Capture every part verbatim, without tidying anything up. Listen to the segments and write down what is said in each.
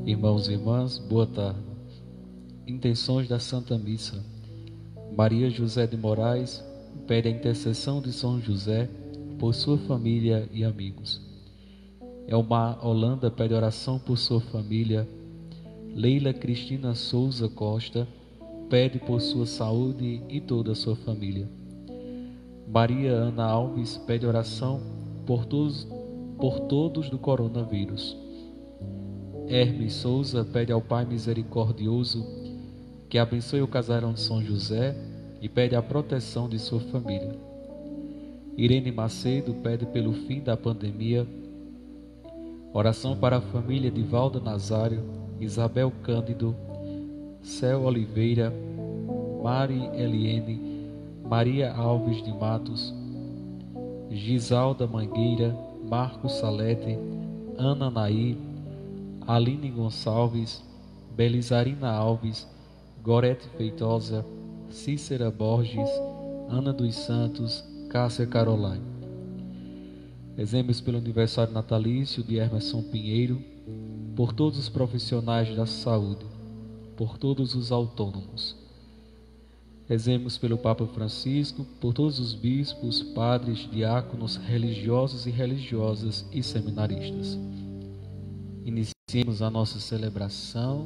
Irmãos e irmãs, boa tarde. Intenções da Santa Missa. Maria José de Moraes pede a intercessão de São José por sua família e amigos. Elmar Holanda pede oração por sua família. Leila Cristina Souza Costa pede por sua saúde e toda a sua família. Maria Ana Alves pede oração por todos, por todos do coronavírus. Hermes Souza pede ao Pai Misericordioso que abençoe o casarão de São José e pede a proteção de sua família. Irene Macedo pede pelo fim da pandemia. Oração para a família de Valda Nazário, Isabel Cândido, Céu Oliveira, Mari Eliene, Maria Alves de Matos, Gisalda Mangueira, Marcos Salete, Ana Naí, Aline Gonçalves, Belizarina Alves, Gorete Feitosa, Cícera Borges, Ana dos Santos, Cássia Caroline. Rezemos pelo aniversário natalício de Emerson Pinheiro, por todos os profissionais da saúde, por todos os autônomos. Rezemos pelo Papa Francisco, por todos os bispos, padres, diáconos, religiosos e religiosas e seminaristas. Iniciemos a nossa celebração.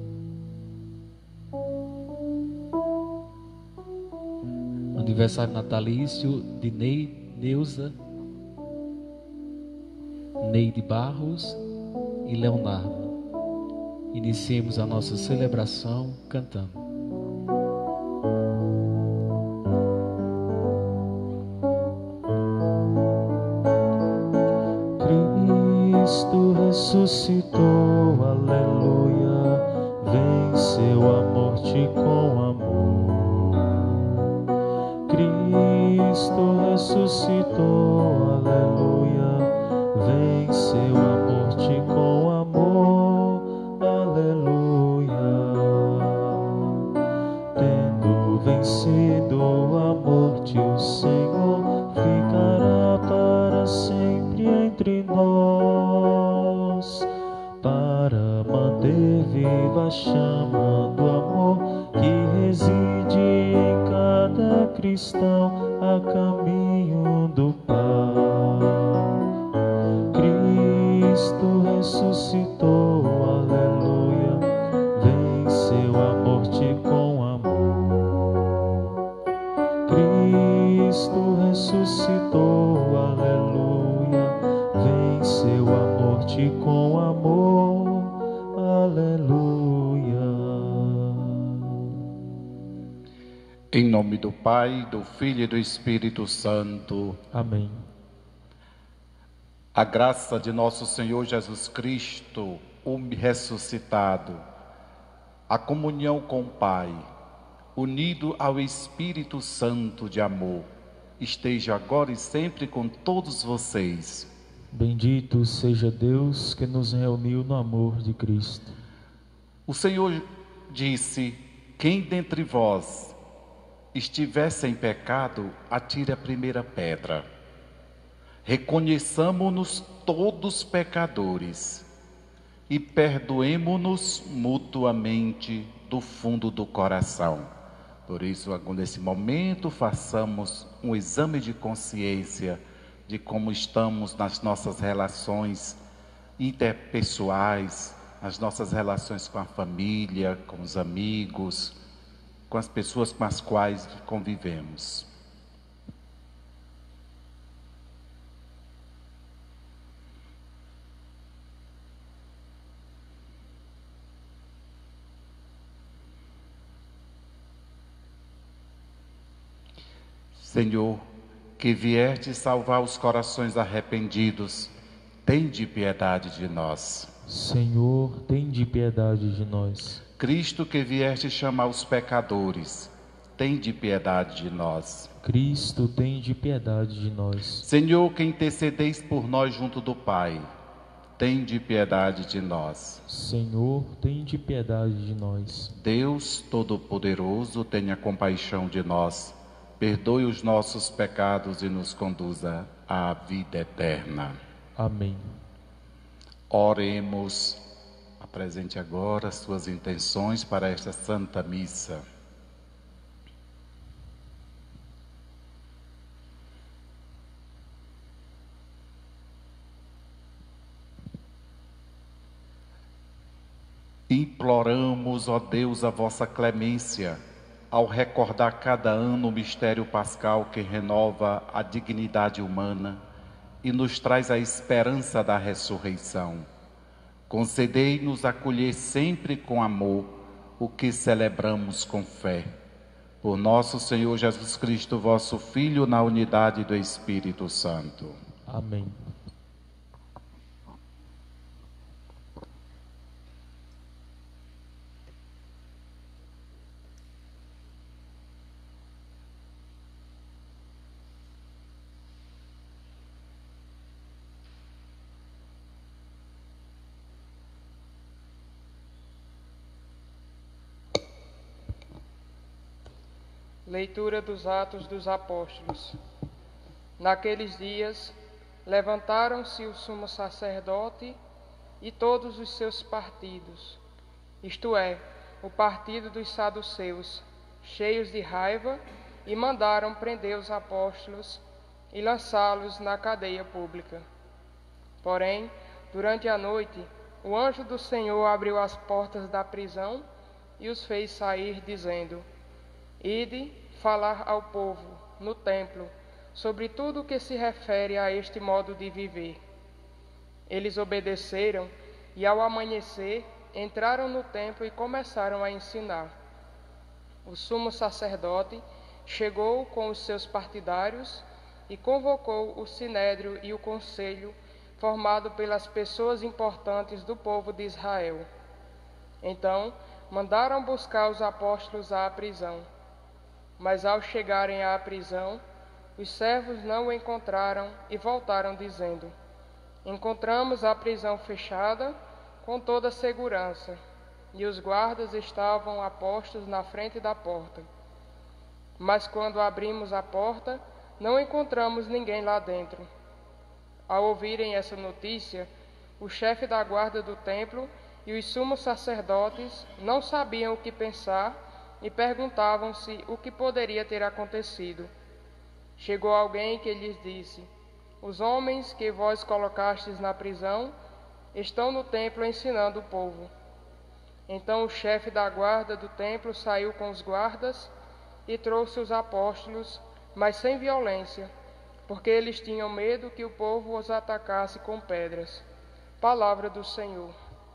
Aniversário natalício de Ney, Neuza, Neide Barros e Leonardo. Iniciemos a nossa celebração cantando. Cristo ressuscitou, aleluia, venceu a morte com amor. Cristo ressuscitou, aleluia, venceu a morte com amor, aleluia. Tendo vencido a morte, o Senhor ficará para sempre entre nós, para manter viva a chama do amor que reside em cada cristão a caminho do Pai. Cristo ressuscitou, aleluia, venceu a morte com amor. Cristo ressuscitou, aleluia, venceu a morte com amor, aleluia. Em nome do Pai, do Filho e do Espírito Santo. Amém. A graça de nosso Senhor Jesus Cristo, o ressuscitado, a comunhão com o Pai, unido ao Espírito Santo de amor, esteja agora e sempre com todos vocês. Bendito seja Deus que nos reuniu no amor de Cristo. O Senhor disse: quem dentre vós estiver sem pecado, atire a primeira pedra. Reconheçamo-nos todos pecadores e perdoemo-nos mutuamente do fundo do coração. Por isso, nesse momento, façamos um exame de consciência de como estamos nas nossas relações interpessoais, nas nossas relações com a família, com os amigos, com as pessoas com as quais convivemos. Senhor, que vieste salvar os corações arrependidos, tende piedade de nós. Senhor, tende piedade de nós. Cristo, que vieste chamar os pecadores, tende piedade de nós. Cristo, tende piedade de nós. Senhor, que intercedeis por nós junto do Pai, tende piedade de nós. Senhor, tende piedade de nós. Deus Todo-Poderoso, tenha compaixão de nós, perdoe os nossos pecados e nos conduza à vida eterna. Amém. Oremos. Apresente agora as suas intenções para esta Santa Missa. Imploramos, ó Deus, a vossa clemência, ao recordar cada ano o mistério pascal que renova a dignidade humana e nos traz a esperança da ressurreição. Concedei-nos acolher sempre com amor o que celebramos com fé. Por nosso Senhor Jesus Cristo, vosso Filho, na unidade do Espírito Santo. Amém. Leitura dos Atos dos Apóstolos. Naqueles dias, levantaram-se o sumo sacerdote e todos os seus partidos, isto é, o partido dos saduceus, cheios de raiva, e mandaram prender os apóstolos e lançá-los na cadeia pública. Porém, durante a noite, o anjo do Senhor abriu as portas da prisão e os fez sair, dizendo: Ide falar ao povo, no templo, sobre tudo o que se refere a este modo de viver. Eles obedeceram e, ao amanhecer, entraram no templo e começaram a ensinar. O sumo sacerdote chegou com os seus partidários e convocou o sinédrio e o conselho, formado pelas pessoas importantes do povo de Israel. Então, mandaram buscar os apóstolos à prisão. Mas ao chegarem à prisão, os servos não o encontraram e voltaram dizendo: Encontramos a prisão fechada com toda a segurança, e os guardas estavam a postos na frente da porta. Mas quando abrimos a porta, não encontramos ninguém lá dentro. Ao ouvirem essa notícia, o chefe da guarda do templo e os sumos sacerdotes não sabiam o que pensar e perguntavam-se o que poderia ter acontecido. Chegou alguém que lhes disse: Os homens que vós colocastes na prisão estão no templo ensinando o povo. Então o chefe da guarda do templo saiu com os guardas e trouxe os apóstolos, mas sem violência, porque eles tinham medo que o povo os atacasse com pedras. Palavra do Senhor.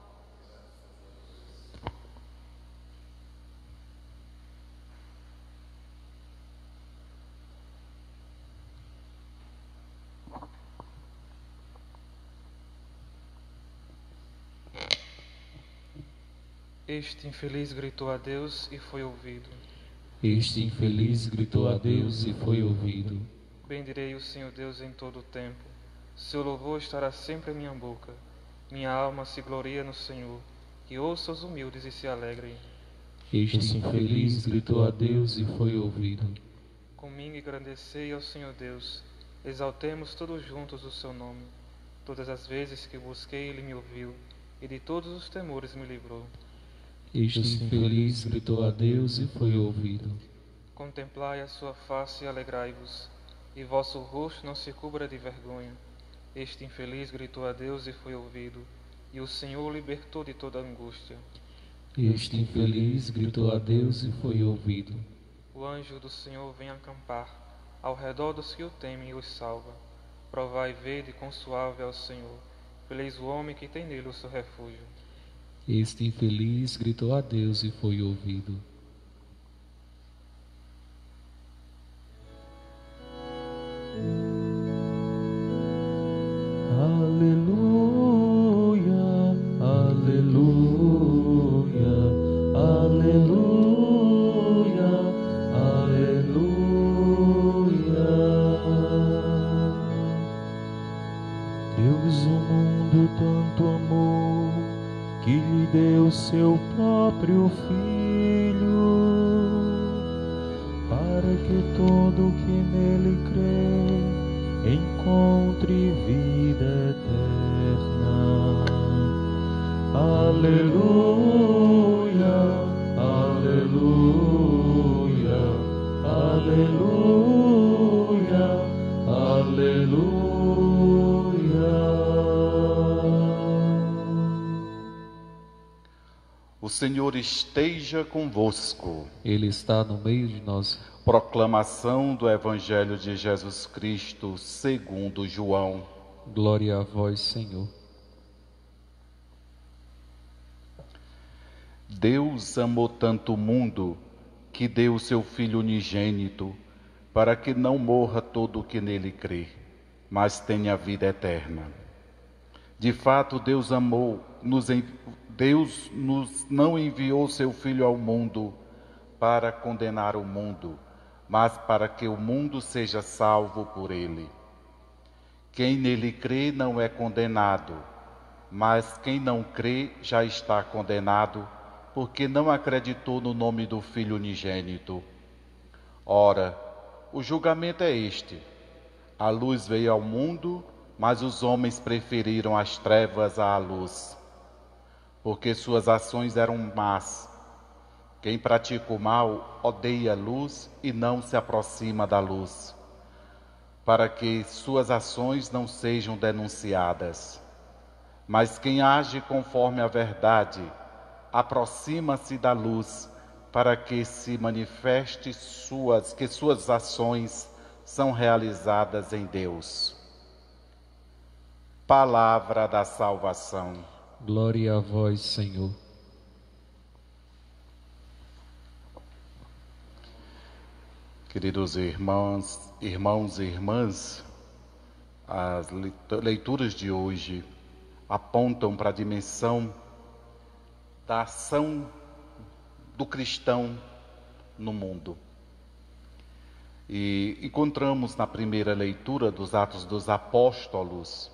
Este infeliz gritou a Deus e foi ouvido. Este infeliz gritou a Deus e foi ouvido. Bendirei o Senhor Deus em todo o tempo. Seu louvor estará sempre em minha boca. Minha alma se gloria no Senhor. Que ouça os humildes e se alegrem. Este infeliz gritou a Deus e foi ouvido. Comigo engrandecei ao Senhor Deus. Exaltemos todos juntos o seu nome. Todas as vezes que busquei, ele me ouviu, e de todos os temores me livrou. Este infeliz gritou a Deus e foi ouvido. Contemplai a sua face e alegrai-vos, e vosso rosto não se cubra de vergonha. Este infeliz gritou a Deus e foi ouvido, e o Senhor o libertou de toda angústia. Este infeliz gritou a Deus e foi ouvido. O anjo do Senhor vem acampar ao redor dos que o temem e os salva. Provai e vede quão suave é o Senhor. Feliz o homem que tem nele o seu refúgio. Este infeliz gritou a Deus e foi ouvido. Aleluia, aleluia, aleluia, aleluia. Deus o mundo tanto amou, que lhe deu seu próprio Filho, para que todo que nele crê encontre vida eterna. Aleluia, aleluia, aleluia, aleluia. O Senhor esteja convosco. Ele está no meio de nós. Proclamação do Evangelho de Jesus Cristo segundo João. Glória a vós, Senhor. Deus amou tanto o mundo que deu o seu Filho unigênito, para que não morra todo o que nele crê, mas tenha vida eterna. De fato, Deus amou, nos, Deus nos não enviou seu Filho ao mundo para condenar o mundo, mas para que o mundo seja salvo por ele. Quem nele crê não é condenado, mas quem não crê já está condenado, porque não acreditou no nome do Filho unigênito. Ora, o julgamento é este: a luz veio ao mundo, mas os homens preferiram as trevas à luz, porque suas ações eram más. Quem pratica o mal odeia a luz e não se aproxima da luz, para que suas ações não sejam denunciadas. Mas quem age conforme a verdade aproxima-se da luz, para que se manifeste suas, que suas ações são realizadas em Deus. Palavra da salvação. Glória a vós, Senhor. Queridos irmãos, irmãos e irmãs, as leituras de hoje apontam para a dimensão da ação do cristão no mundo. E encontramos na primeira leitura dos Atos dos Apóstolos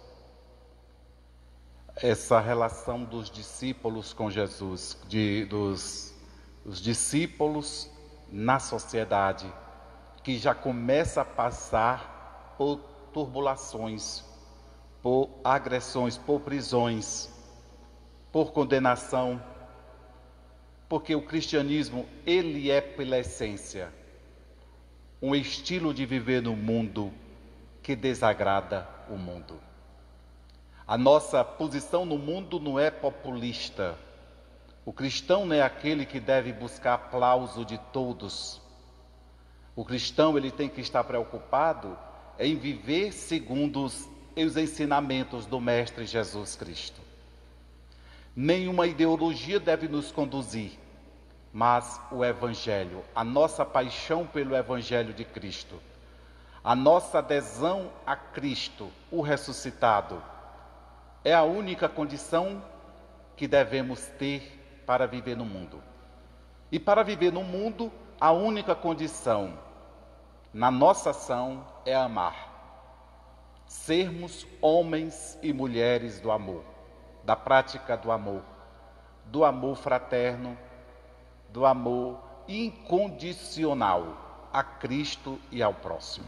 essa relação dos discípulos com Jesus, de, dos, dos discípulos na sociedade, que já começa a passar por turbulações, por agressões, por prisões, por condenação, porque o cristianismo, ele é pela essência um estilo de viver no mundo que desagrada o mundo. A nossa posição no mundo não é populista. O cristão não é aquele que deve buscar aplauso de todos. O cristão, ele tem que estar preocupado em viver segundo os, os ensinamentos do Mestre Jesus Cristo. Nenhuma ideologia deve nos conduzir, mas o Evangelho, a nossa paixão pelo Evangelho de Cristo, a nossa adesão a Cristo, o ressuscitado, é a única condição que devemos ter para viver no mundo. E para viver no mundo, a única condição na nossa ação é amar. Sermos homens e mulheres do amor, da prática do amor, do amor fraterno, do amor incondicional a Cristo e ao próximo.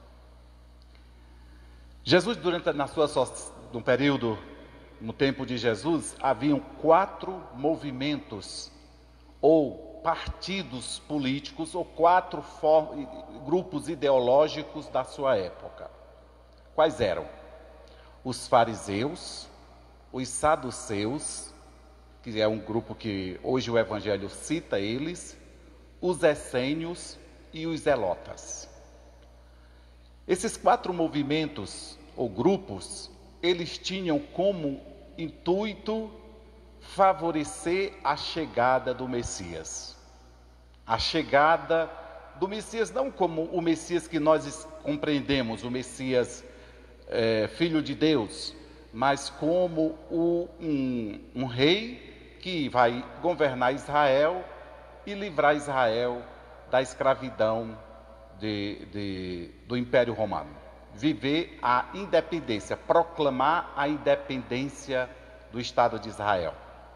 Jesus, durante na sua no período, no tempo de Jesus, haviam quatro movimentos ou partidos políticos ou quatro for, grupos ideológicos da sua época. Quais eram? Os fariseus, os saduceus, que é um grupo que hoje o Evangelho cita eles, os essênios e os zelotas. Esses quatro movimentos ou grupos, eles tinham como intuito favorecer a chegada do Messias. A chegada do Messias não como o Messias que nós compreendemos, o Messias é, Filho de Deus, mas como o, um, um rei que vai governar Israel e livrar Israel da escravidão de, de, do Império Romano. Viver a independência, proclamar a independência do Estado de Israel.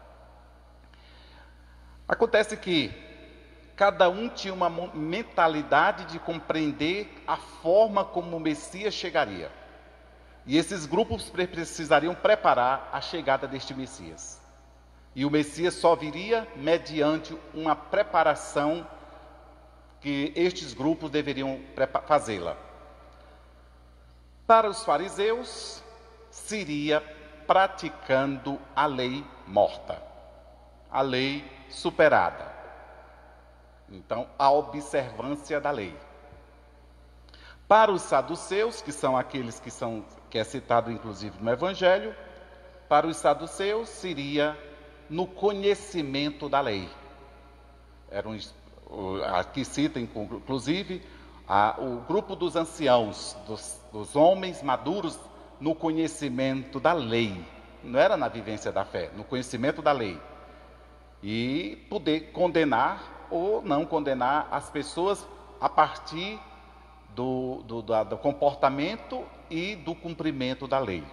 Acontece que cada um tinha uma mentalidade de compreender a forma como o Messias chegaria. E esses grupos precisariam preparar a chegada deste Messias. E o Messias só viria mediante uma preparação que estes grupos deveriam fazê-la. Para os fariseus, seria praticando a lei morta, a lei superada. Então, a observância da lei. Para os saduceus, que são aqueles que são que é citado inclusive no Evangelho, para os saduceus seria no conhecimento da lei. Eram, aqui cita inclusive a, o grupo dos anciãos, dos, dos homens maduros no conhecimento da lei. Não era na vivência da fé, no conhecimento da lei. E poder condenar ou não condenar as pessoas a partir do, do, do comportamento e do cumprimento da lei.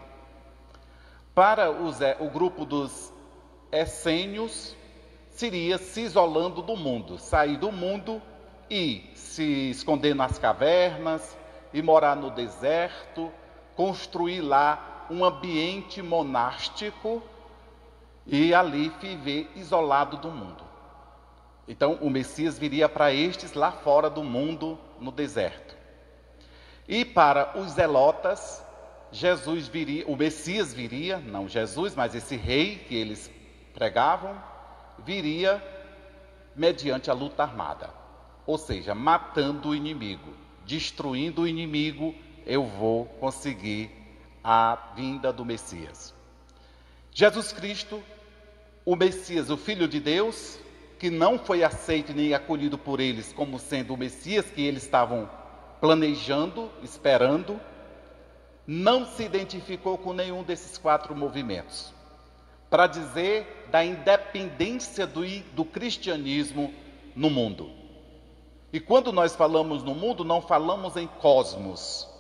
Para os, o grupo dos essênios, seria se isolando do mundo, sair do mundo e se esconder nas cavernas, e morar no deserto, construir lá um ambiente monástico e ali viver isolado do mundo. Então o Messias viria para estes lá fora do mundo, no deserto. E para os zelotas, Jesus viria, o Messias viria, não Jesus, mas esse rei que eles pregavam, viria mediante a luta armada. Ou seja, matando o inimigo, destruindo o inimigo, eu vou conseguir a vinda do Messias. Jesus Cristo, o Messias, o Filho de Deus, que não foi aceito nem acolhido por eles como sendo o Messias que eles estavam planejando, esperando, não se identificou com nenhum desses quatro movimentos, para dizer da independência do, do cristianismo no mundo. E quando nós falamos no mundo, não falamos em cosmos,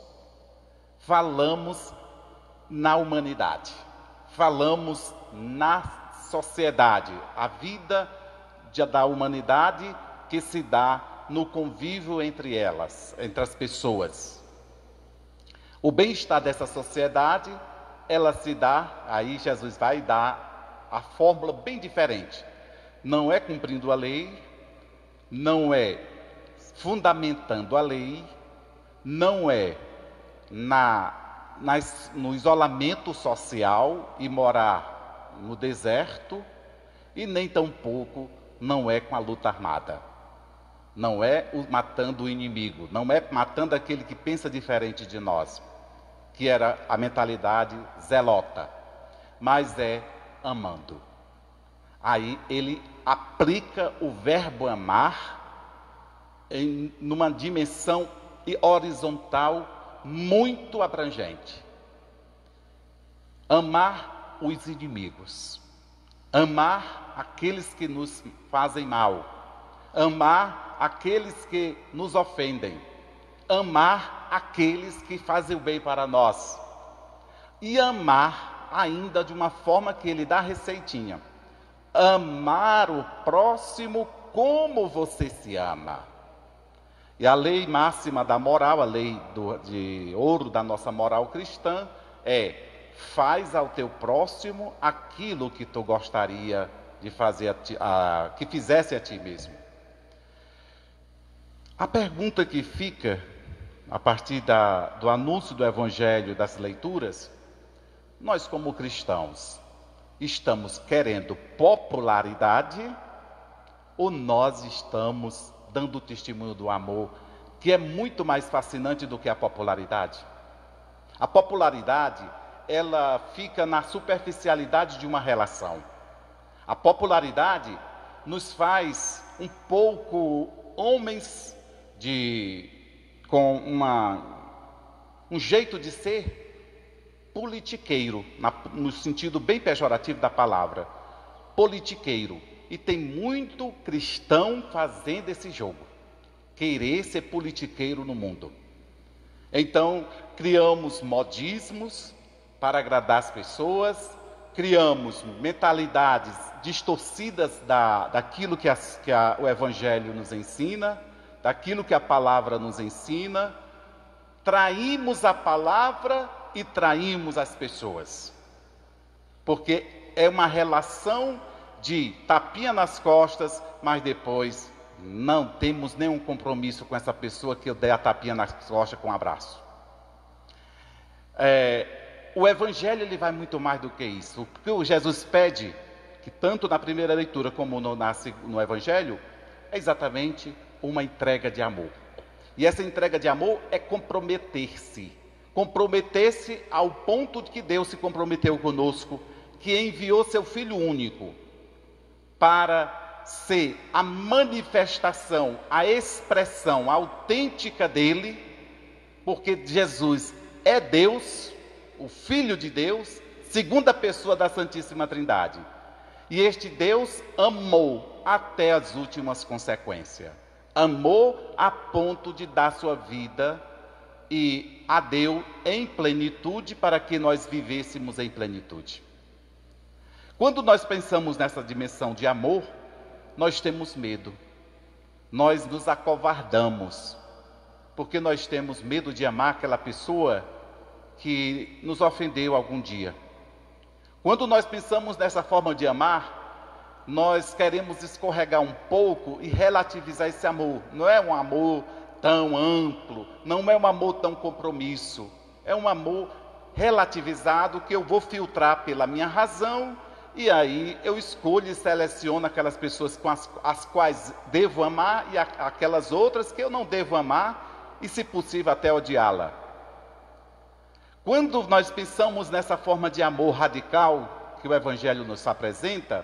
falamos na humanidade, falamos na sociedade, a vida de, da humanidade que se dá no convívio entre elas, entre as pessoas. O bem-estar dessa sociedade, ela se dá, aí Jesus vai dar a fórmula bem diferente. Não é cumprindo a lei, não é fundamentando a lei, não é na, nas, no isolamento social e morar no deserto, e nem tampouco não é com a luta armada. Não é o, matando o inimigo, não é matando aquele que pensa diferente de nós, que era a mentalidade zelota, mas é amando. Aí ele aplica o verbo amar em numa dimensão horizontal muito abrangente. Amar os inimigos, amar aqueles que nos fazem mal, amar aqueles que nos ofendem, amar aqueles que fazem o bem para nós, e amar ainda de uma forma que ele dá receitinha. Amar o próximo como você se ama. E a lei máxima da moral, a lei do, de ouro da nossa moral cristã é: faz ao teu próximo aquilo que tu gostaria de fazer a ti, a, que fizesse a ti mesmo. A pergunta que fica a partir da, do anúncio do Evangelho, das leituras: nós como cristãos estamos querendo popularidade ou nós estamos dando testemunho do amor, que é muito mais fascinante do que a popularidade? A popularidade, ela fica na superficialidade de uma relação. A popularidade nos faz um pouco homens de, com uma, um jeito de ser politiqueiro, na, no sentido bem pejorativo da palavra, politiqueiro. E tem muito cristão fazendo esse jogo, querer ser politiqueiro no mundo. Então, criamos modismos para agradar as pessoas, criamos mentalidades distorcidas da, daquilo que, as, que a, o Evangelho nos ensina, daquilo que a palavra nos ensina, traímos a palavra e traímos as pessoas, porque é uma relação de tapinha nas costas, mas depois não temos nenhum compromisso com essa pessoa que eu dei a tapinha nas costas com um abraço. É, o Evangelho ele vai muito mais do que isso. O que o Jesus pede, que tanto na primeira leitura como no, na, no Evangelho, é exatamente uma entrega de amor. E essa entrega de amor é comprometer-se. Comprometer-se ao ponto de que Deus se comprometeu conosco, que enviou seu Filho único para ser a manifestação, a expressão autêntica dele, porque Jesus é Deus, o Filho de Deus, segunda pessoa da Santíssima Trindade. E este Deus amou até as últimas consequências. Amou a ponto de dar sua vida e a deu em plenitude para que nós vivêssemos em plenitude. Quando nós pensamos nessa dimensão de amor, nós temos medo. Nós nos acovardamos, porque nós temos medo de amar aquela pessoa que nos ofendeu algum dia. Quando nós pensamos nessa forma de amar, nós queremos escorregar um pouco e relativizar esse amor. Não é um amor tão amplo, não é um amor tão compromisso. É um amor relativizado que eu vou filtrar pela minha razão e aí eu escolho e seleciono aquelas pessoas com as, as quais devo amar e a, aquelas outras que eu não devo amar e, se possível, até odiá-la. Quando nós pensamos nessa forma de amor radical que o Evangelho nos apresenta,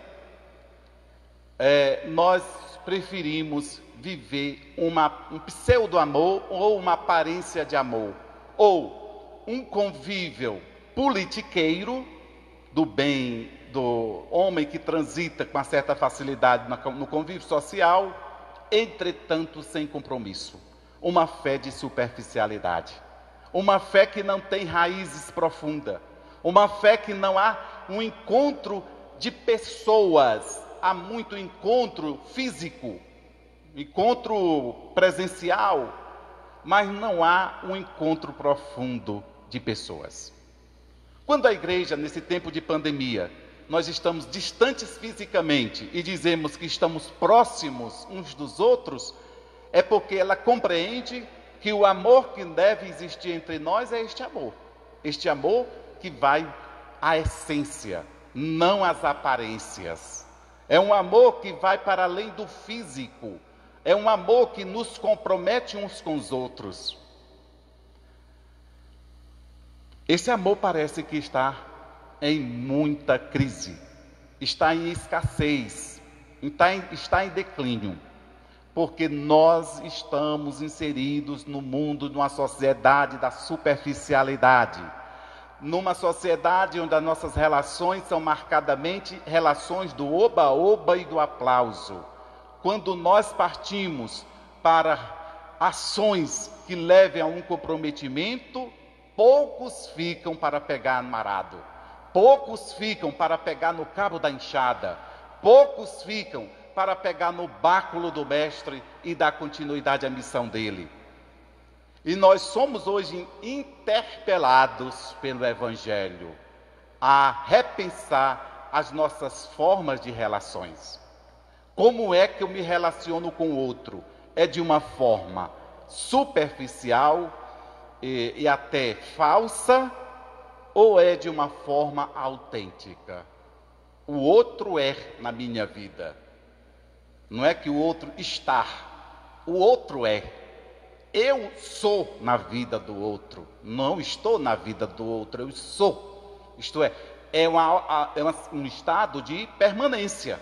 é, nós preferimos viver uma, um pseudo-amor ou uma aparência de amor, ou um convívio politiqueiro do bem do homem que transita com uma certa facilidade no convívio social, entretanto sem compromisso. Uma fé de superficialidade, uma fé que não tem raízes profundas, uma fé que não há um encontro de pessoas, há muito encontro físico, encontro presencial, mas não há um encontro profundo de pessoas. Quando a igreja, nesse tempo de pandemia, nós estamos distantes fisicamente e dizemos que estamos próximos uns dos outros, é porque ela compreende que o amor que deve existir entre nós é este amor. Este amor que vai à essência, não às aparências. É um amor que vai para além do físico. É um amor que nos compromete uns com os outros. Esse amor parece que está em muita crise, está em escassez, está em, está em declínio, porque nós estamos inseridos no mundo, numa sociedade da superficialidade, numa sociedade onde as nossas relações são marcadamente relações do oba-oba e do aplauso. Quando nós partimos para ações que levem a um comprometimento, poucos ficam para pegar no arado, poucos ficam para pegar no cabo da enxada, poucos ficam para pegar no báculo do mestre e dar continuidade à missão dele. E nós somos hoje interpelados pelo Evangelho a repensar as nossas formas de relações. Como é que eu me relaciono com o outro? É de uma forma superficial e, e até falsa, ou é de uma forma autêntica? O outro é na minha vida. Não é que o outro está, o outro é. Eu sou na vida do outro, não estou na vida do outro, eu sou. Isto é, é, uma, é uma, um estado de permanência,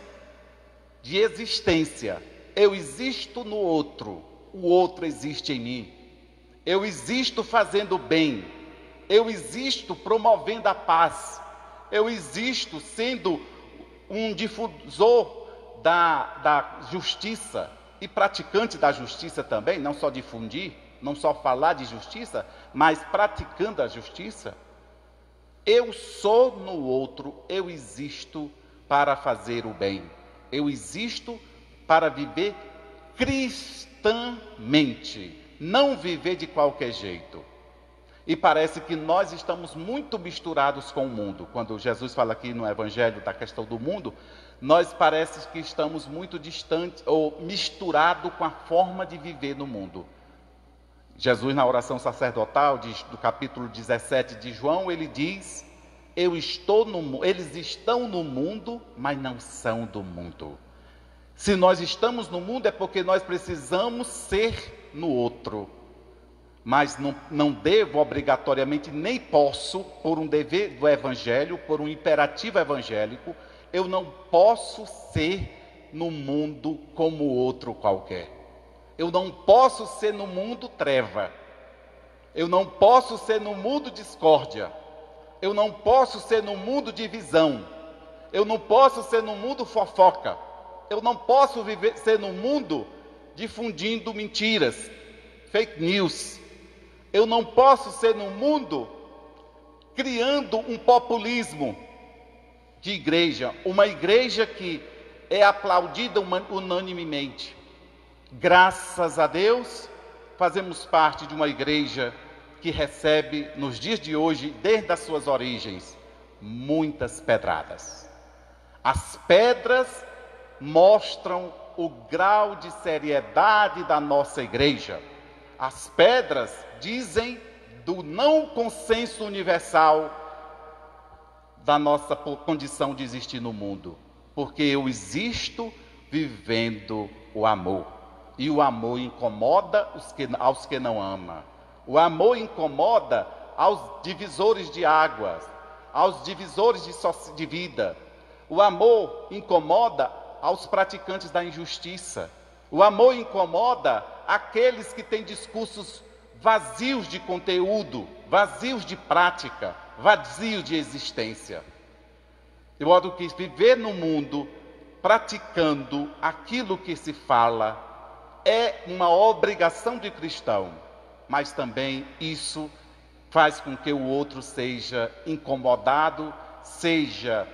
de existência. Eu existo no outro, o outro existe em mim. Eu existo fazendo bem, eu existo promovendo a paz, eu existo sendo um difusor da, da justiça e praticante da justiça também, não só difundir, não só falar de justiça, mas praticando a justiça. Eu sou no outro, eu existo para fazer o bem, eu existo para viver cristãmente, não viver de qualquer jeito. E parece que nós estamos muito misturados com o mundo. Quando Jesus fala aqui no Evangelho da questão do mundo, nós parece que estamos muito distantes ou misturados com a forma de viver no mundo. Jesus, na oração sacerdotal do capítulo dezessete de João, ele diz: Eu estou no, eles estão no mundo, mas não são do mundo. Se nós estamos no mundo é porque nós precisamos ser no outro. Mas não, não devo obrigatoriamente, nem posso, por um dever do Evangelho, por um imperativo evangélico, eu não posso ser no mundo como outro qualquer. Eu não posso ser no mundo treva. Eu não posso ser no mundo discórdia. Eu não posso ser no mundo divisão. Eu não posso ser no mundo fofoca. Eu não posso viver, ser no mundo difundindo mentiras, fake news. Eu não posso ser no mundo criando um populismo de igreja, uma igreja que é aplaudida unanimemente. Graças a Deus, fazemos parte de uma igreja que recebe, nos dias de hoje, desde as suas origens, muitas pedradas. As pedras mostram o grau de seriedade da nossa igreja. As pedras dizem do não consenso universal da nossa condição de existir no mundo. Porque eu existo vivendo o amor. E o amor incomoda os que, aos que não amam. O amor incomoda aos divisores de águas, aos divisores de, so de vida. O amor incomoda aos praticantes da injustiça. O amor incomoda aqueles que têm discursos vazios de conteúdo, vazios de prática, vazios de existência. De modo que viver no mundo praticando aquilo que se fala é uma obrigação de cristão, mas também isso faz com que o outro seja incomodado, seja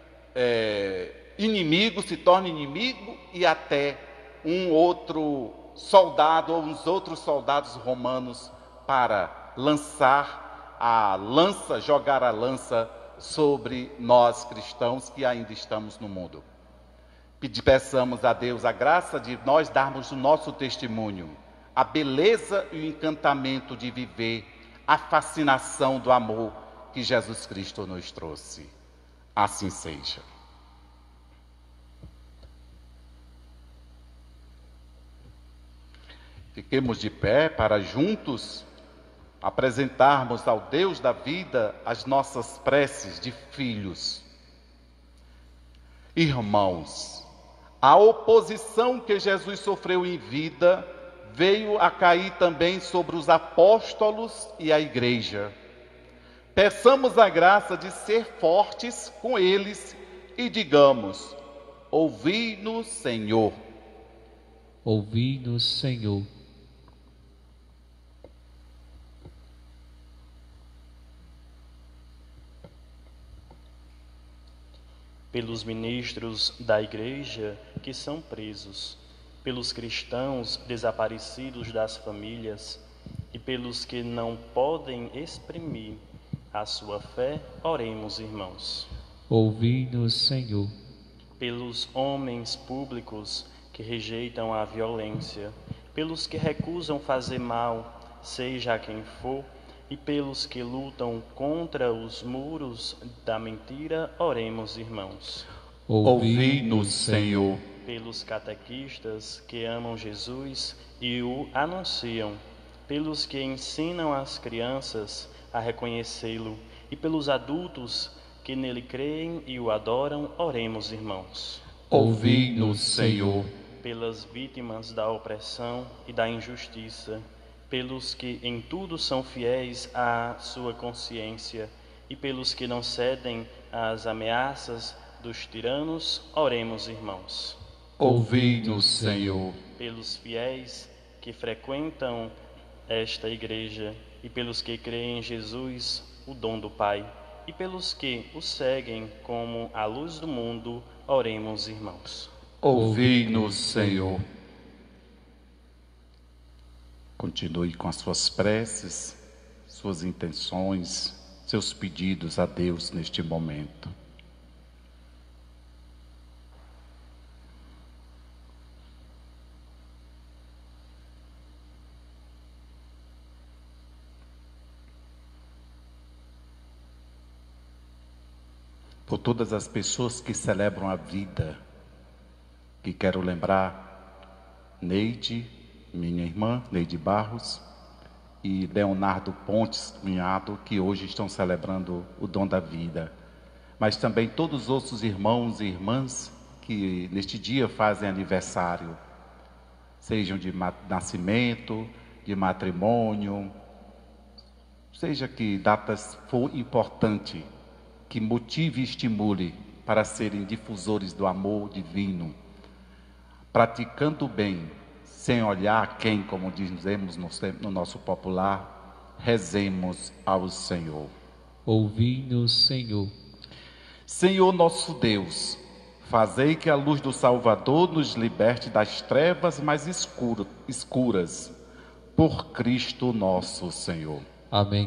é, inimigo, se torne inimigo e até um outro soldado ou uns outros soldados romanos para lançar a lança, jogar a lança sobre nós cristãos que ainda estamos no mundo. Peçamos a Deus a graça de nós darmos o nosso testemunho, a beleza e o encantamento de viver a fascinação do amor que Jesus Cristo nos trouxe. Assim seja. Fiquemos de pé para juntos apresentarmos ao Deus da vida as nossas preces de filhos. Irmãos, a oposição que Jesus sofreu em vida veio a cair também sobre os apóstolos e a igreja. Peçamos a graça de ser fortes com eles e digamos: ouvi-nos, Senhor. Ouvi-nos, Senhor. Pelos ministros da Igreja que são presos, pelos cristãos desaparecidos das famílias e pelos que não podem exprimir a sua fé, oremos, irmãos. Ouvi-nos, Senhor. Pelos homens públicos que rejeitam a violência, pelos que recusam fazer mal, seja a quem for, e pelos que lutam contra os muros da mentira, oremos, irmãos. Ouvi-nos, Senhor. Pelos catequistas que amam Jesus e o anunciam, pelos que ensinam as crianças a reconhecê-lo e pelos adultos que nele creem e o adoram, oremos, irmãos. Ouvi-nos, Senhor. Pelas vítimas da opressão e da injustiça, pelos que em tudo são fiéis à sua consciência e pelos que não cedem às ameaças dos tiranos, oremos, irmãos. Ouvi-nos, Senhor. Pelos fiéis que frequentam esta igreja e pelos que creem em Jesus, o dom do Pai, e pelos que o seguem como a luz do mundo, oremos, irmãos. Ouvi-nos, Senhor. Continue com as suas preces, suas intenções, seus pedidos a Deus neste momento. Por todas as pessoas que celebram a vida, que quero lembrar Neide, minha irmã, Neide Barros, e Leonardo Pontes, cunhado, que hoje estão celebrando o dom da vida. Mas também todos os outros irmãos e irmãs que neste dia fazem aniversário, sejam de nascimento, de matrimônio, seja que datas for importante, que motive e estimule para serem difusores do amor divino, praticando o bem, sem olhar a quem, como dizemos no nosso popular, rezemos ao Senhor. Ouvi-nos, Senhor. Senhor nosso Deus, fazei que a luz do Salvador nos liberte das trevas mais escuro, escuras, por Cristo nosso Senhor. Amém.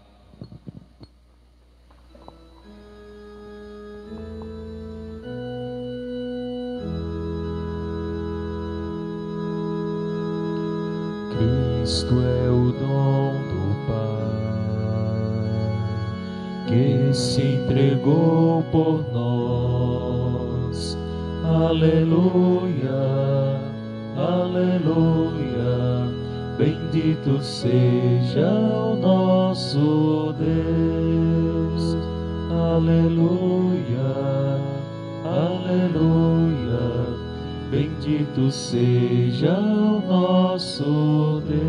Cristo é o dom do Pai, que se entregou por nós. Aleluia, aleluia, bendito seja o nosso Deus. Aleluia, aleluia, bendito seja o nosso Deus.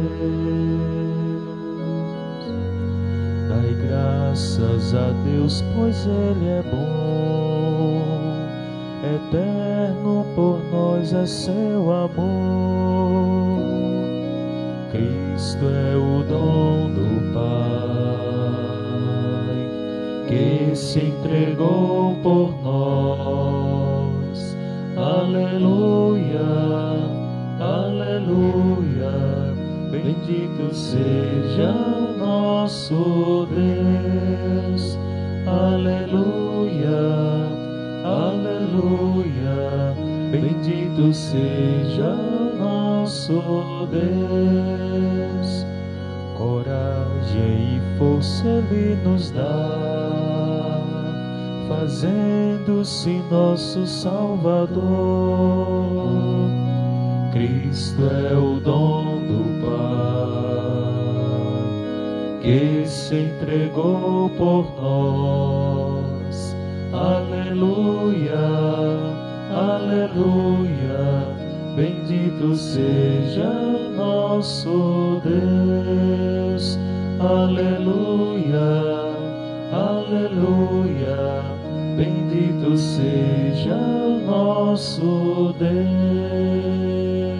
Dai graças a Deus, pois Ele é bom, eterno por nós é seu amor. Cristo é o dom do Pai, que se entregou por nós. Aleluia, aleluia, bendito seja o nosso Deus. Aleluia, aleluia, bendito seja o nosso Deus. Coragem e força Ele nos dá, fazendo-se nosso Salvador. Cristo é o dom do Pai, que se entregou por nós. Aleluia, aleluia, bendito seja nosso Deus. Aleluia, aleluia, bendito seja o nosso Deus.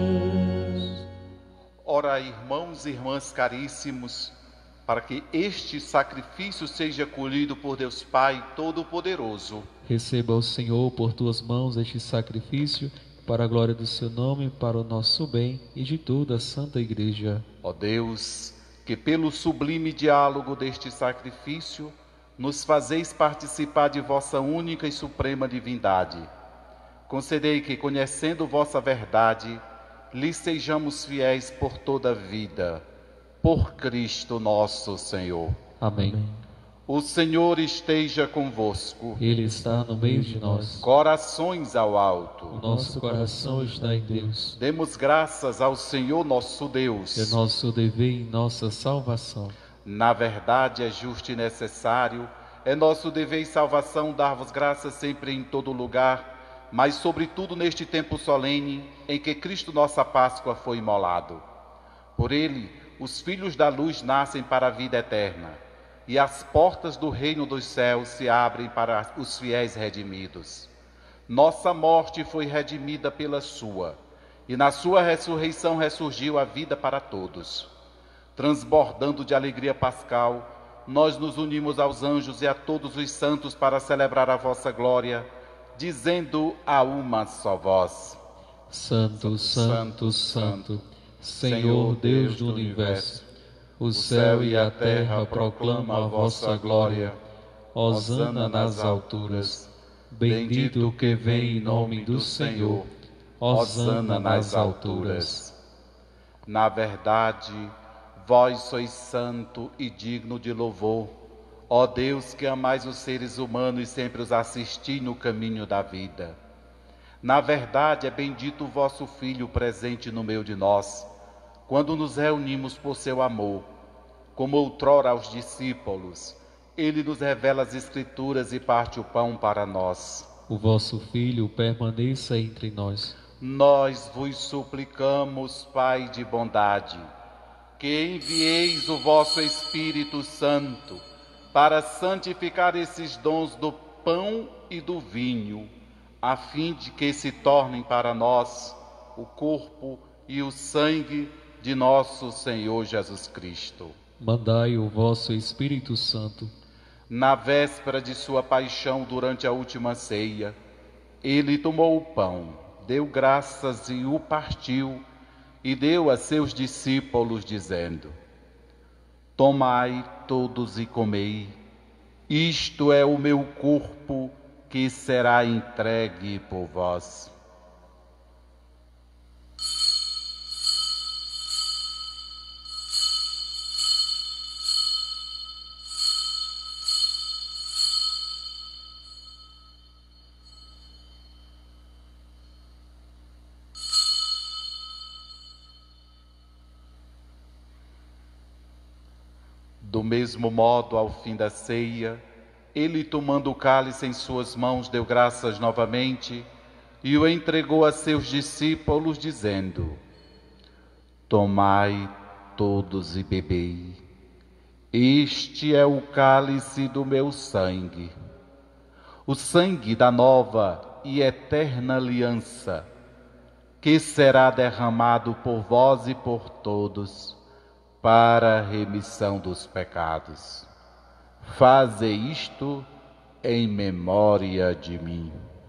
Ora, irmãos e irmãs caríssimos, para que este sacrifício seja acolhido por Deus Pai Todo-Poderoso. Receba o Senhor por tuas mãos este sacrifício, para a glória do seu nome, para o nosso bem e de toda a Santa Igreja. Ó Deus, que pelo sublime diálogo deste sacrifício, nos fazeis participar de vossa única e suprema divindade. Concedei que, conhecendo vossa verdade, lhe sejamos fiéis por toda a vida. Por Cristo nosso Senhor. Amém. O Senhor esteja convosco. Ele está no meio de nós. Corações ao alto. O nosso coração está em Deus. Demos graças ao Senhor nosso Deus. É nosso dever e nossa salvação. Na verdade, é justo e necessário, é nosso dever e salvação dar-vos graças sempre em todo lugar, mas sobretudo neste tempo solene em que Cristo nossa Páscoa foi imolado. Por ele, os filhos da luz nascem para a vida eterna, e as portas do reino dos céus se abrem para os fiéis redimidos. Nossa morte foi redimida pela sua, e na sua ressurreição ressurgiu a vida para todos. Transbordando de alegria pascal, nós nos unimos aos anjos e a todos os santos para celebrar a vossa glória, dizendo a uma só voz: Santo, Santo, Santo, Senhor Deus do universo, O céu e a terra proclamam a vossa glória. Hosana nas alturas. Bendito o que vem em nome do Senhor. Hosana nas alturas. Na verdade, vós sois santo e digno de louvor, ó Deus, que amais os seres humanos e sempre os assistis no caminho da vida. Na verdade, é bendito o vosso Filho presente no meio de nós, quando nos reunimos por seu amor. Como outrora aos discípulos, ele nos revela as Escrituras e parte o pão para nós. O vosso Filho permaneça entre nós. Nós vos suplicamos, Pai de bondade, que envieis o vosso Espírito Santo para santificar esses dons do pão e do vinho, a fim de que se tornem para nós o corpo e o sangue de nosso Senhor Jesus Cristo. Mandai o vosso Espírito Santo. Na véspera de sua paixão, durante a última ceia, ele tomou o pão, deu graças e o partiu, e deu a seus discípulos, dizendo: tomai todos e comei, isto é o meu corpo que será entregue por vós. Do mesmo modo, ao fim da ceia, ele, tomando o cálice em suas mãos, deu graças novamente e o entregou a seus discípulos, dizendo: tomai todos e bebei, este é o cálice do meu sangue, o sangue da nova e eterna aliança, que será derramado por vós e por todos, para a remissão dos pecados. Faze isto em memória de mim.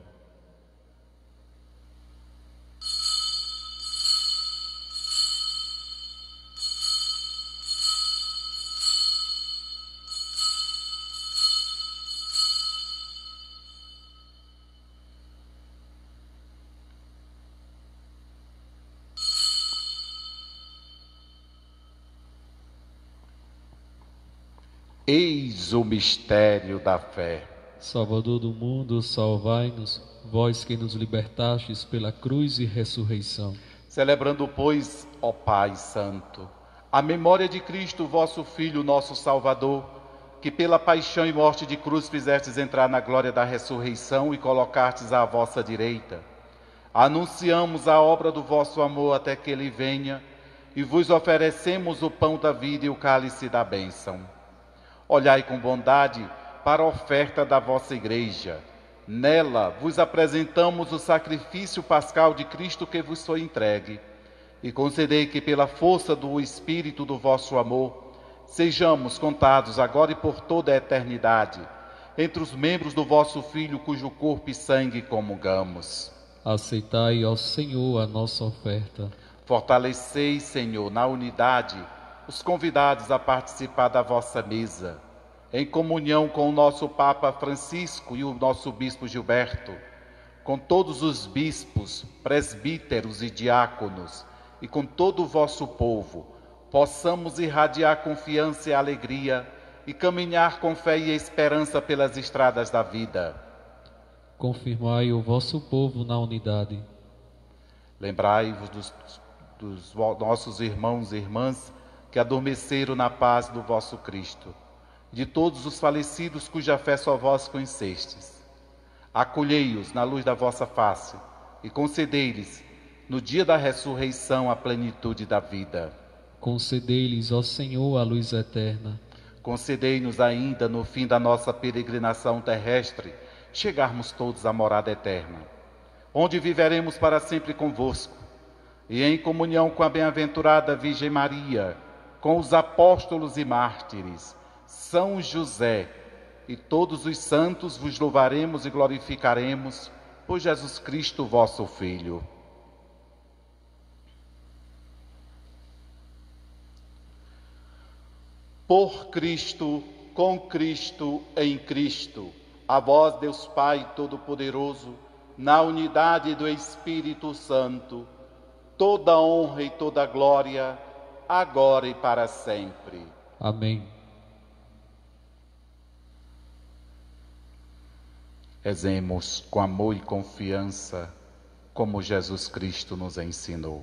Eis o mistério da fé. Salvador do mundo, salvai-nos, vós que nos libertastes pela cruz e ressurreição. Celebrando, pois, ó Pai Santo, a memória de Cristo, vosso Filho, nosso Salvador, que pela paixão e morte de cruz fizestes entrar na glória da ressurreição e colocastes à vossa direita, anunciamos a obra do vosso amor até que ele venha, e vos oferecemos o pão da vida e o cálice da bênção. Olhai com bondade para a oferta da vossa igreja. Nela vos apresentamos o sacrifício pascal de Cristo que vos foi entregue. E concedei que pela força do Espírito do vosso amor, sejamos contados agora e por toda a eternidade, entre os membros do vosso Filho, cujo corpo e sangue comungamos. Aceitai, ó Senhor, a nossa oferta. Fortalecei, Senhor, na unidade, os convidados a participar da vossa mesa, em comunhão com o nosso Papa Francisco e o nosso Bispo Gilberto, com todos os bispos, presbíteros e diáconos, e com todo o vosso povo, possamos irradiar confiança e alegria e caminhar com fé e esperança pelas estradas da vida. Confirmai o vosso povo na unidade. Lembrai-vos dos, dos nossos irmãos e irmãs que adormeceram na paz do vosso Cristo, de todos os falecidos cuja fé só vós conhecestes. Acolhei-os na luz da vossa face e concedei-lhes, no dia da ressurreição, a plenitude da vida. Concedei-lhes, ó Senhor, a luz eterna. Concedei-nos ainda, no fim da nossa peregrinação terrestre, chegarmos todos à morada eterna, onde viveremos para sempre convosco, e em comunhão com a bem-aventurada Virgem Maria, com os apóstolos e mártires, São José e todos os santos, vos louvaremos e glorificaremos por Jesus Cristo, vosso Filho. Por Cristo, com Cristo, em Cristo, a vós, Deus Pai Todo-Poderoso, na unidade do Espírito Santo, toda honra e toda glória, agora e para sempre. Amém. Rezemos com amor e confiança, como Jesus Cristo nos ensinou.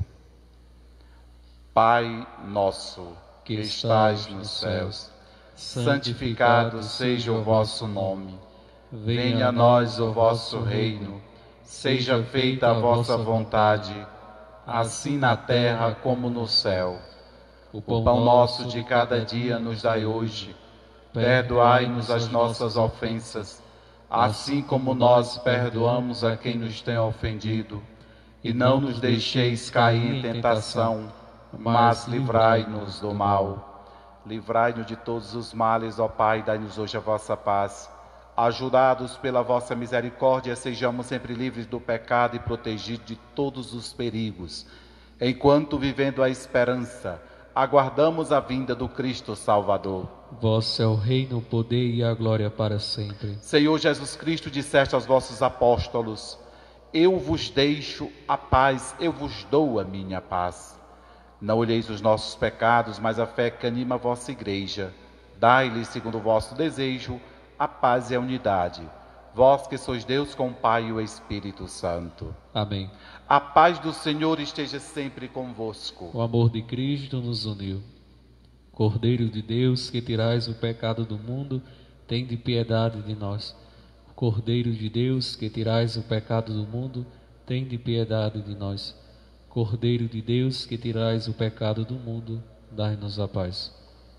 Pai nosso, que estais nos céus, santificado seja o vosso nome. Venha a nós o vosso reino. Seja feita a vossa vontade, assim na terra como no céu. O pão nosso de cada dia nos dai hoje. Perdoai-nos as nossas ofensas, assim como nós perdoamos a quem nos tem ofendido. E não nos deixeis cair em tentação, mas livrai-nos do mal. Livrai-nos de todos os males, ó Pai, dai-nos hoje a vossa paz. Ajudados pela vossa misericórdia, sejamos sempre livres do pecado e protegidos de todos os perigos, enquanto, vivendo a esperança, aguardamos a vinda do Cristo Salvador. Vosso é o reino, o poder e a glória para sempre. Senhor Jesus Cristo, disseste aos vossos apóstolos: eu vos deixo a paz, eu vos dou a minha paz. Não olheis os nossos pecados, mas a fé que anima a vossa igreja. Dai-lhe, segundo o vosso desejo, a paz e a unidade. Vós que sois Deus com o Pai e o Espírito Santo. Amém. A paz do Senhor esteja sempre convosco. O amor de Cristo nos uniu. Cordeiro de Deus, que tirais o pecado do mundo, tende piedade de nós. Cordeiro de Deus, que tirais o pecado do mundo, tende piedade de nós. Cordeiro de Deus, que tirais o pecado do mundo, dai-nos a paz.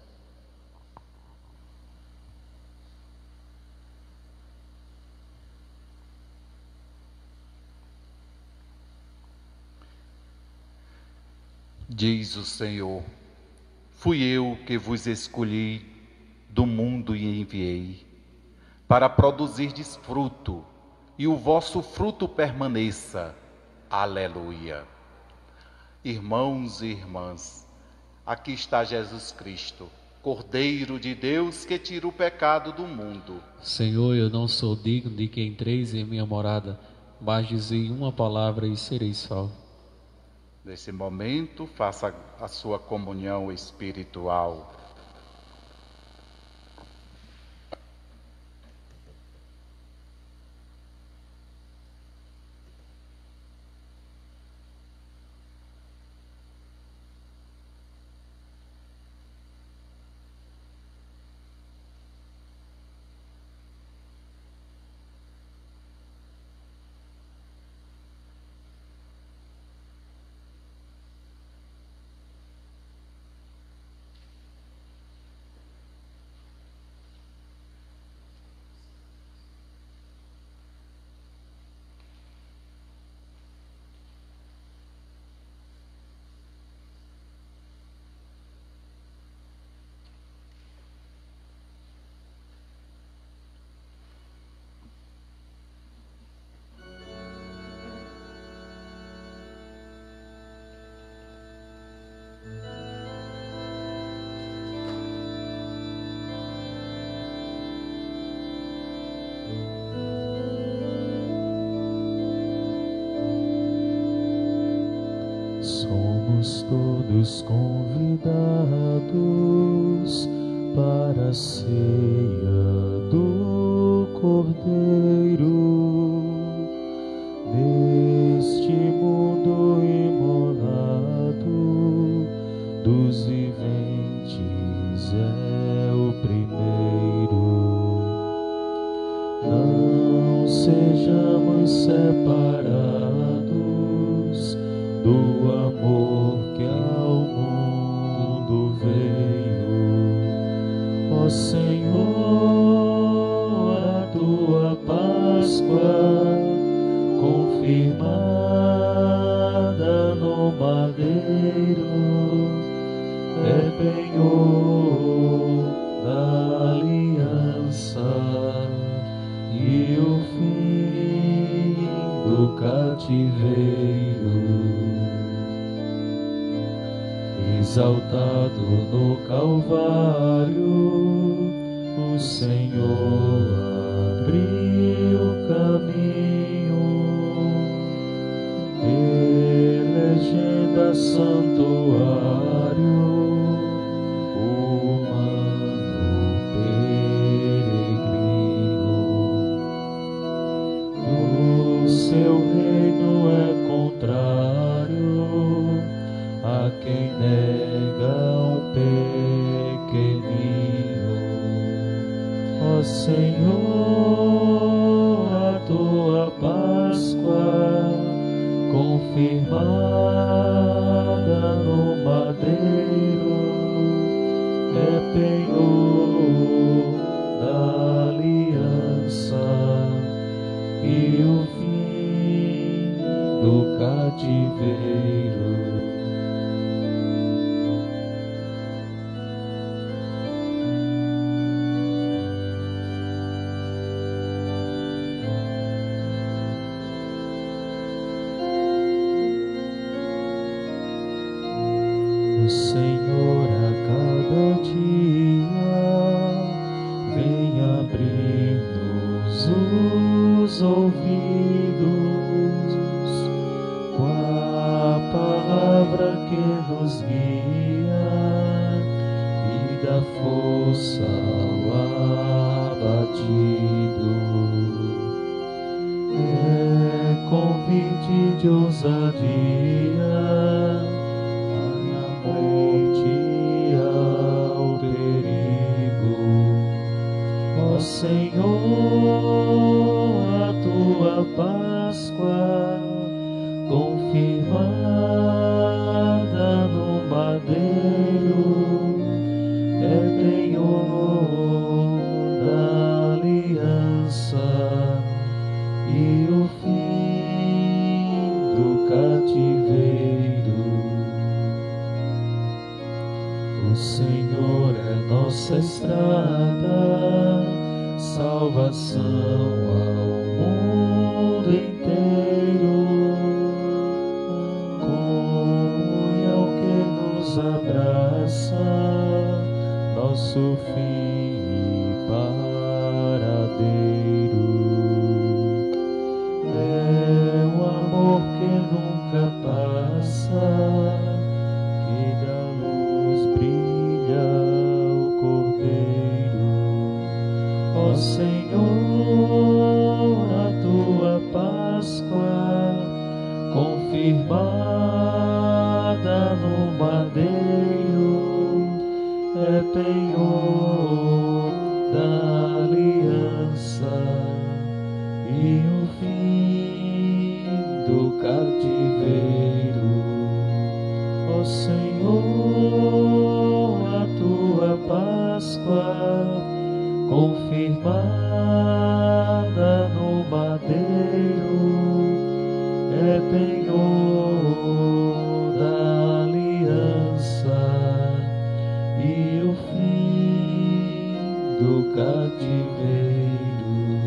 Diz o Senhor: fui eu que vos escolhi do mundo e enviei, para produzirdes fruto, e o vosso fruto permaneça. Aleluia. Irmãos e irmãs, aqui está Jesus Cristo, Cordeiro de Deus que tira o pecado do mundo. Senhor, eu não sou digno de que entreis em minha morada, mas dizei uma palavra e serei salvo. Nesse momento, faça a sua comunhão espiritual. Somos todos convidados para a ceia do Cordeiro. Neste mundo imolado, dos viventes é o primeiro. Não sejamos separados do amor que ao mundo veio. Ó Senhor, a tua Páscoa confirmada no madeiro é penhor da aliança e o fim do cativeiro. exaltado no Calvário, o Senhor abriu caminho, elegendo santuário, humano peregrino. O seu reino é contrário a quem nega um pequenino. Ó Senhor, a tua Páscoa confirmada no madeiro é penhor da aliança e o fim do cativeiro. O Senhor a cada dia vem abrir-nos os ouvidos com a palavra que nos guia e dá força ao abatido. É convite de ousadia ao perigo. Ó Senhor, a tua Páscoa confirmada no madeiro é penhor da aliança e o fim do cativeiro. O Senhor é nossa estrada, salvação ao mundo inteiro. Comunhão que nos abraça, nosso fim e paradeiro. É o amor que nunca passa, que da luz brilha o Cordeiro. Ó Senhor, a tua Páscoa confirmada no madeiro é penhor da aliança e o fim do cativeiro. Ó Senhor, a tua Páscoa confirmada no madeiro é penhor da aliança e o fim do cativeiro.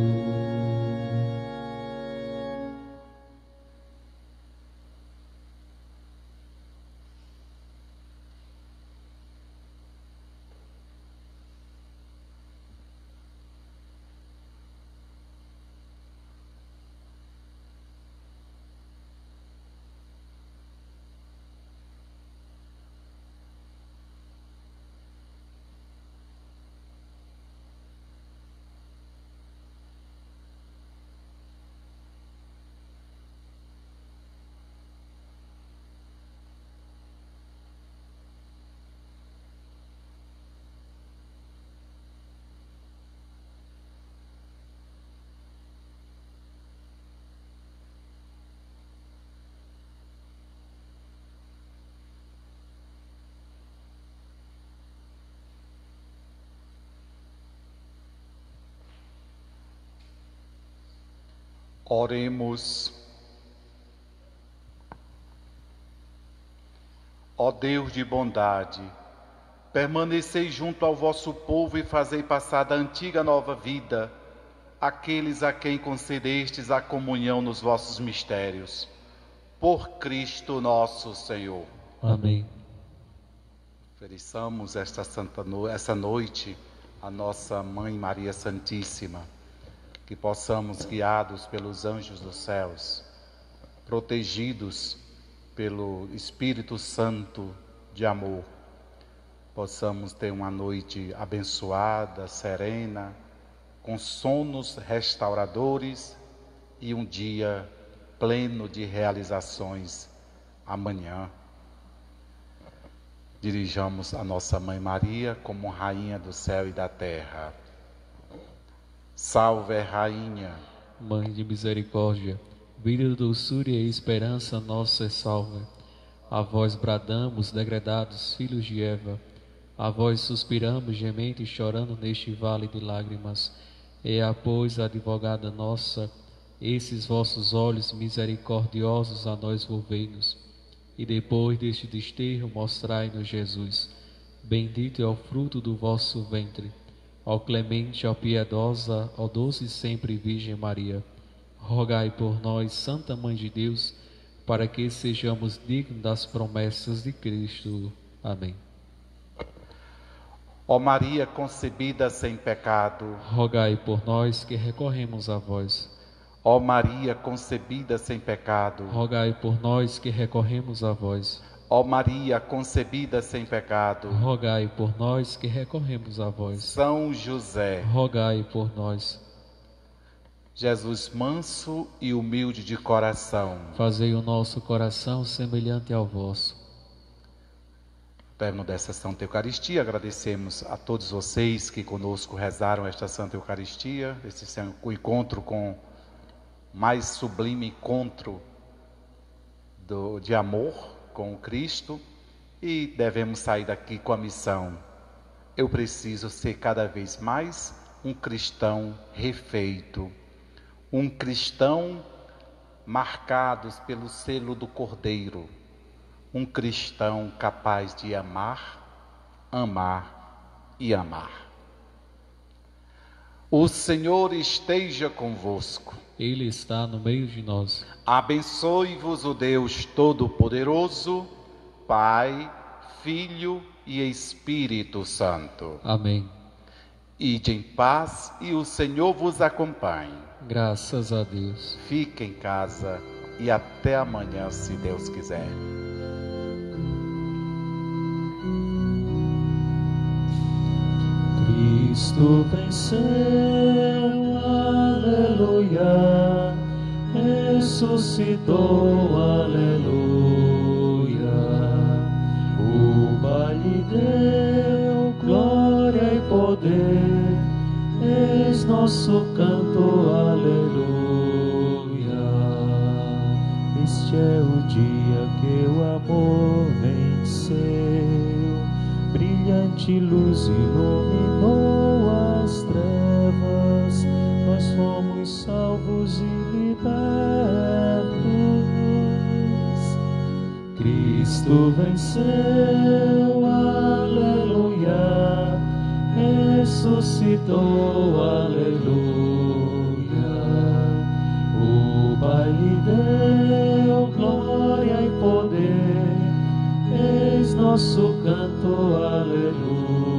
Oremos. Ó Deus de bondade, permanecei junto ao vosso povo e fazei passar da antiga nova vida aqueles a quem concedestes a comunhão nos vossos mistérios. Por Cristo nosso Senhor. Amém. Ofereçamos esta santa no... essa noite a nossa Mãe Maria Santíssima, que possamos, guiados pelos anjos dos céus, protegidos pelo Espírito Santo de amor, possamos ter uma noite abençoada, serena, com sonos restauradores e um dia pleno de realizações amanhã. Dirijamos a nossa Mãe Maria como Rainha do céu e da terra. Salve, Rainha, Mãe de misericórdia, vida, doçura e esperança nossa é salve. A vós bradamos, degredados filhos de Eva, a vós suspiramos, gemendo e chorando neste vale de lágrimas. E a, pois, advogada nossa, esses vossos olhos misericordiosos a nós volvei-nos, e depois deste desterro mostrai-nos Jesus. Bendito é o fruto do vosso ventre. Ó clemente, ó piedosa, ó doce sempre Virgem Maria, rogai por nós, Santa Mãe de Deus, para que sejamos dignos das promessas de Cristo. Amém. Ó Maria concebida sem pecado, rogai por nós que recorremos a vós. Ó Maria concebida sem pecado, rogai por nós que recorremos a vós. Ó Maria concebida sem pecado, rogai por nós que recorremos a vós. São José, rogai por nós. Jesus manso e humilde de coração, fazei o nosso coração semelhante ao vosso. No término dessa Santa Eucaristia, agradecemos a todos vocês que conosco rezaram esta Santa Eucaristia, esse o encontro com o mais sublime encontro do, de amor com o Cristo, e devemos sair daqui com a missão: eu preciso ser cada vez mais um cristão refeito, um cristão marcado pelo selo do Cordeiro, um cristão capaz de amar, amar e amar. O Senhor esteja convosco. Ele está no meio de nós. Abençoe-vos o Deus Todo-Poderoso, Pai, Filho e Espírito Santo. Amém. Ide em paz e o Senhor vos acompanhe. Graças a Deus. Fique em casa e até amanhã, se Deus quiser. Cristo venceu, aleluia, ressuscitou, aleluia. O Pai lhe deu glória e poder, eis nosso canto, aleluia. Este é o dia que o amor venceu, brilhante luz iluminou as trevas, nós fomos salvos e libertos. Cristo venceu, aleluia, ressuscitou, aleluia. O Pai lhe deu glória e poder, eis nosso canto, aleluia.